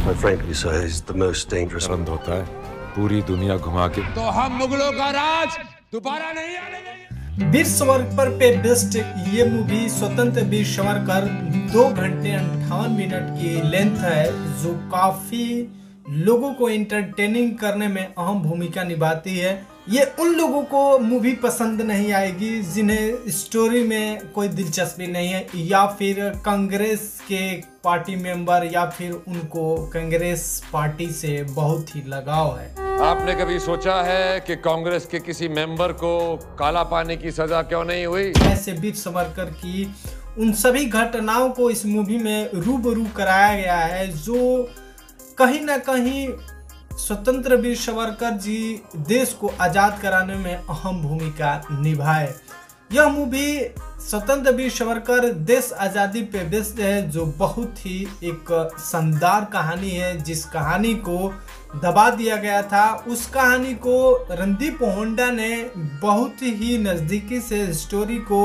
Quite frankly, sir, he's the most dangerous. बंद होता है पूरी दुनिया घुमा के तो हम मुगलों का राज दोबारा नहीं आने देंगे। वीर सावरकर पे बेस्ड ये मूवी स्वतंत्र वीर सावरकर 2 घंटे 58 मिनट की लेंथ है, जो काफी लोगों को एंटरटेनिंग करने में अहम भूमिका निभाती है। ये उन लोगों को मूवी पसंद नहीं आएगी जिन्हें स्टोरी में कोई दिलचस्पी नहीं है, या फिर कांग्रेस के पार्टी मेंबर, या फिर उनको कांग्रेस पार्टी से बहुत ही लगाव है। आपने कभी सोचा है कि कांग्रेस के किसी मेंबर को काला पानी की सजा क्यों नहीं हुई? ऐसे वीर सावरकर की उन सभी घटनाओं को इस मूवी में रूबरू कराया गया है, जो कहीं ना कहीं स्वतंत्र वीर सावरकर जी देश को आजाद कराने में अहम भूमिका निभाए। यह मूवी स्वतंत्र वीर सावरकर देश आजादी पे बेस्ड है, जो बहुत ही एक शानदार कहानी है। जिस कहानी को दबा दिया गया था, उस कहानी को रणदीप होंडा ने बहुत ही नजदीकी से स्टोरी को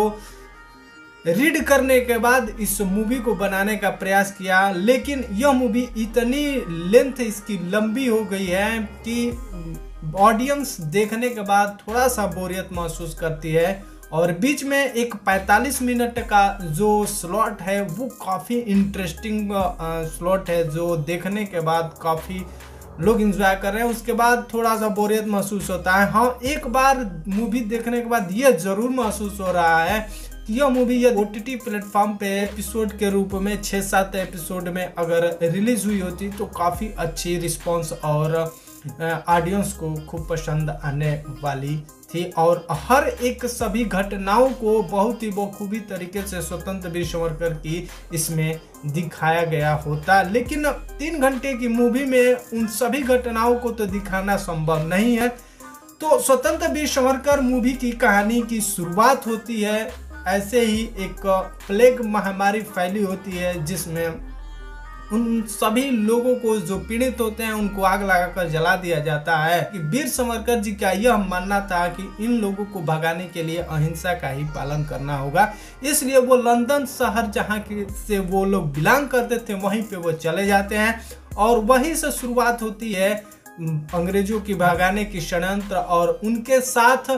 रीड करने के बाद इस मूवी को बनाने का प्रयास किया, लेकिन यह मूवी इतनी लेंथ इसकी लंबी हो गई है कि ऑडियंस देखने के बाद थोड़ा सा बोरियत महसूस करती है। और बीच में एक 45 मिनट का जो स्लॉट है वो काफ़ी इंटरेस्टिंग स्लॉट है, जो देखने के बाद काफ़ी लोग एंजॉय कर रहे हैं। उसके बाद थोड़ा सा बोरियत महसूस होता है। हाँ, एक बार मूवी देखने के बाद यह जरूर महसूस हो रहा है कि यह मूवी यह OTT प्लेटफॉर्म पे एपिसोड के रूप में 6-7 एपिसोड में अगर रिलीज हुई होती तो काफ़ी अच्छी रिस्पांस और ऑडियंस को खूब पसंद आने वाली थी। और हर एक सभी घटनाओं को बहुत ही बखूबी तरीके से स्वतंत्र वीर सावरकर की इसमें दिखाया गया होता, लेकिन 3 घंटे की मूवी में उन सभी घटनाओं को तो दिखाना संभव नहीं है। तो स्वतंत्र वीर सावरकर मूवी की कहानी की शुरुआत होती है ऐसे ही एक प्लेग महामारी फैली होती है, जिसमें उन सभी लोगों को जो पीड़ित होते हैं उनको आग लगाकर जला दिया जाता है। कि वीर सावरकर जी का यह मानना था कि इन लोगों को भगाने के लिए अहिंसा का ही पालन करना होगा, इसलिए वो लंदन शहर जहाँ से वो लोग बिलोंग करते थे वहीं पे वो चले जाते हैं, और वहीं से शुरुआत होती है अंग्रेजों की भगाने की षड्यंत्र। और उनके साथ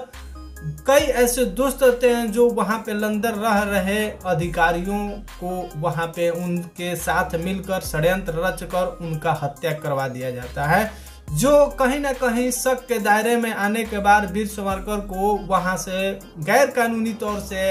कई ऐसे दोस्त होते हैं जो वहाँ पे लंदन रह रहे अधिकारियों को वहाँ पे उनके साथ मिलकर षड्यंत्र रचकर उनका हत्या करवा दिया जाता है, जो कहीं ना कहीं शक के दायरे में आने के बाद वीर सावरकर को वहाँ से गैर कानूनी तौर से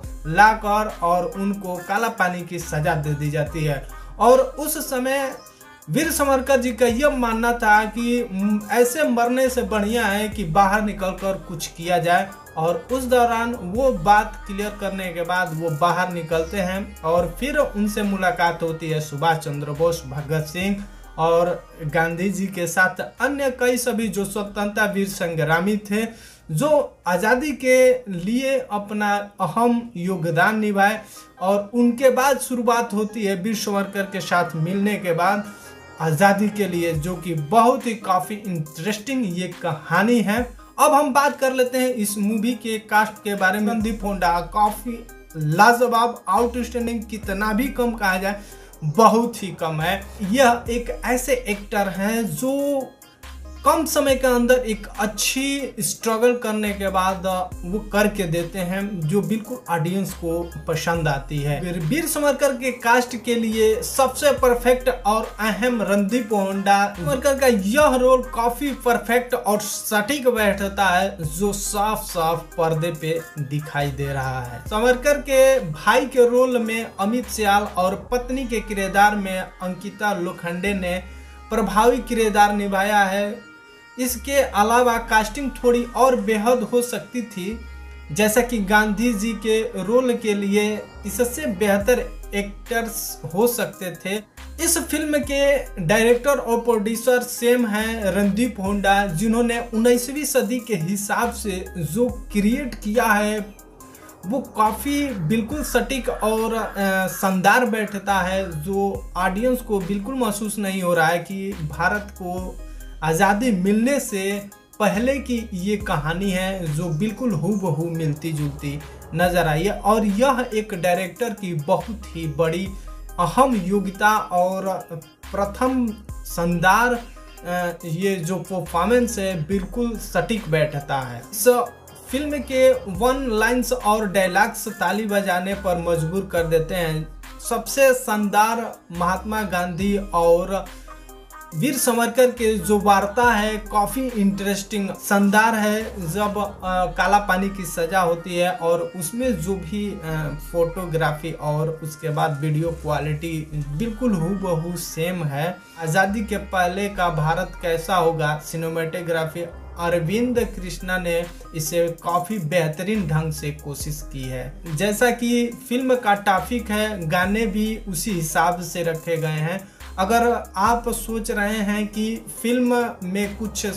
लाकर और उनको काला पानी की सजा दे दी जाती है। और उस समय वीर सावरकर जी का यह मानना था कि ऐसे मरने से बढ़िया है कि बाहर निकलकर कुछ किया जाए। और उस दौरान वो बात क्लियर करने के बाद वो बाहर निकलते हैं, और फिर उनसे मुलाकात होती है सुभाष चंद्र बोस, भगत सिंह और गांधी जी के साथ अन्य कई सभी जो स्वतंत्रता वीर संग्रामी थे, जो आज़ादी के लिए अपना अहम योगदान निभाए। और उनके बाद शुरुआत होती है वीर सावरकर के साथ मिलने के बाद आज़ादी के लिए, जो कि बहुत ही काफ़ी इंटरेस्टिंग ये कहानी है। अब हम बात कर लेते हैं इस मूवी के कास्ट के बारे में। रणदीप होंडा काफ़ी लाजवाब, आउटस्टैंडिंग कितना भी कम कहा जाए बहुत ही कम है। यह एक ऐसे एक्टर हैं जो कम समय के अंदर एक अच्छी स्ट्रगल करने के बाद वो करके देते हैं, जो बिल्कुल ऑडियंस को पसंद आती है। फिर वीर सावरकर के कास्ट के लिए सबसे परफेक्ट और अहम रणदीप होंडा। सावरकर का यह रोल काफी परफेक्ट और सटीक बैठता है, जो साफ साफ पर्दे पे दिखाई दे रहा है। सावरकर के भाई के रोल में अमित सियाल और पत्नी के किरदार में अंकिता लोखंडे ने प्रभावी किरदार निभाया है। इसके अलावा कास्टिंग थोड़ी और बेहद हो सकती थी, जैसा कि गांधी जी के रोल के लिए इससे बेहतर एक्टर्स हो सकते थे। इस फिल्म के डायरेक्टर और प्रोड्यूसर सेम हैं रणदीप होंडा, जिन्होंने 19वीं सदी के हिसाब से जो क्रिएट किया है वो काफ़ी बिल्कुल सटीक और शानदार बैठता है, जो ऑडियंस को बिल्कुल महसूस नहीं हो रहा है कि भारत को आज़ादी मिलने से पहले की ये कहानी है, जो बिल्कुल हूबहू मिलती जुलती नजर आई है। और यह एक डायरेक्टर की बहुत ही बड़ी अहम योग्यता और प्रथम शानदार ये जो परफॉर्मेंस है बिल्कुल सटीक बैठता है। इस फिल्म के वन लाइन्स और डायलॉग्स ताली बजाने पर मजबूर कर देते हैं। सबसे शानदार महात्मा गांधी और वीर सावरकर के जो वार्ता है काफ़ी इंटरेस्टिंग शानदार है। जब काला पानी की सजा होती है और उसमें जो भी फोटोग्राफी और उसके बाद वीडियो क्वालिटी बिल्कुल हूबहू सेम है। आज़ादी के पहले का भारत कैसा होगा, सिनेमेटोग्राफी अरविंद कृष्णा ने इसे काफ़ी बेहतरीन ढंग से कोशिश की है। जैसा कि फिल्म का टॉपिक है, गाने भी उसी हिसाब से रखे गए हैं। अगर आप सोच रहे हैं कि फिल्म में कुछ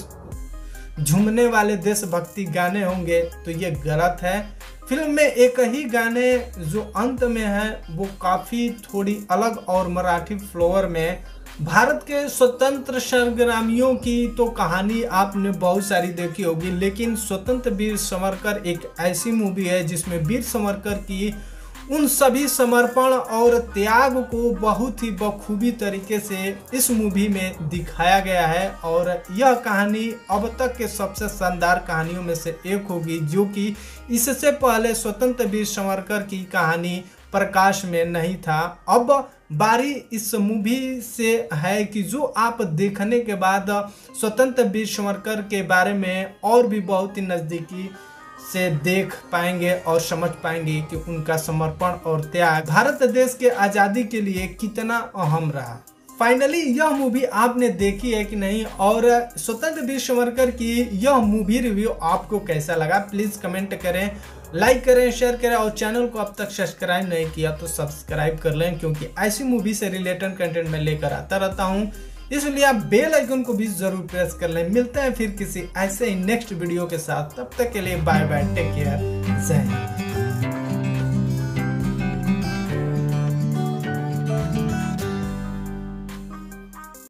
झूमने वाले देशभक्ति गाने होंगे तो ये गलत है। फिल्म में एक ही गाने जो अंत में है वो काफ़ी थोड़ी अलग और मराठी फ्लेवर में। भारत के स्वतंत्र संग्रामियों की तो कहानी आपने बहुत सारी देखी होगी, लेकिन स्वतंत्र वीर सावरकर एक ऐसी मूवी है जिसमें वीर सावरकर की उन सभी समर्पण और त्याग को बहुत ही बखूबी तरीके से इस मूवी में दिखाया गया है। और यह कहानी अब तक के सबसे शानदार कहानियों में से एक होगी, जो कि इससे पहले स्वतंत्र वीर सावरकर की कहानी प्रकाश में नहीं था। अब बारी इस मूवी से है कि जो आप देखने के बाद स्वतंत्र वीर सावरकर के बारे में और भी बहुत ही नज़दीकी से देख पाएंगे और समझ पाएंगे कि उनका समर्पण और त्याग भारत देश के आज़ादी के लिए कितना अहम रहा। फाइनली यह मूवी आपने देखी है कि नहीं, और स्वतंत्र वीर सावरकर की यह मूवी रिव्यू आपको कैसा लगा प्लीज़ कमेंट करें, लाइक करें, शेयर करें और चैनल को अब तक सब्सक्राइब नहीं किया तो सब्सक्राइब कर लें, क्योंकि ऐसी मूवी से रिलेटेड कंटेंट मैं लेकर आता रहता हूँ। इसलिए आप बेल आइकन को भी जरूर प्रेस कर लें। मिलते हैं फिर किसी ऐसे ही नेक्स्ट वीडियो के साथ, तब तक के लिए बाय बाय, टेक केयर, जय हिंद।